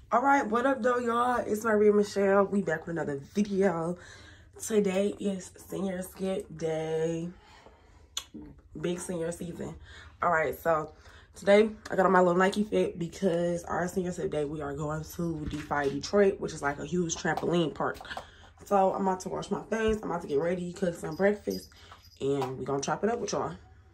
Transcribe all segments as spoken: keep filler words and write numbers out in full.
All right, what up though, y'all? It's Maria Michelle. We back with another video. Today is senior skip day, big senior season. All right, so today I got on my little Nike fit because our senior skip day we are going to DeFi Detroit, which is like a huge trampoline park. So I'm about to wash my face. I'm about to get ready, cook some breakfast, and we're gonna chop it up with y'all.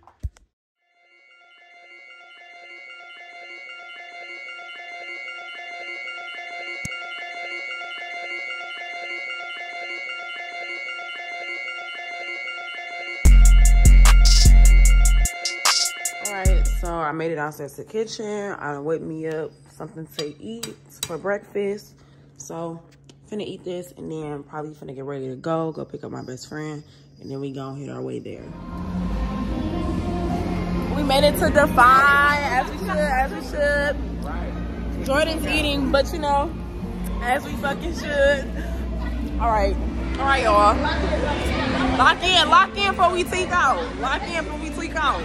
So I made it downstairs to the kitchen. I whipped me up something to eat for breakfast. So finna eat this and then probably finna get ready to go, go pick up my best friend, and then we gonna hit our way there. We made it to DeFi, as we should, as we should. Jordan's eating, but you know, as we fucking should. All right, all right, y'all. Lock in, lock in before we tweak out. Lock in before we tweak out.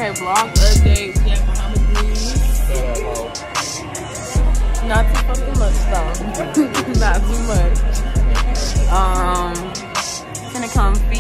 Okay, vlog update. We at Muhammad Greens. Not too fucking much though. Not too much. Um, gonna come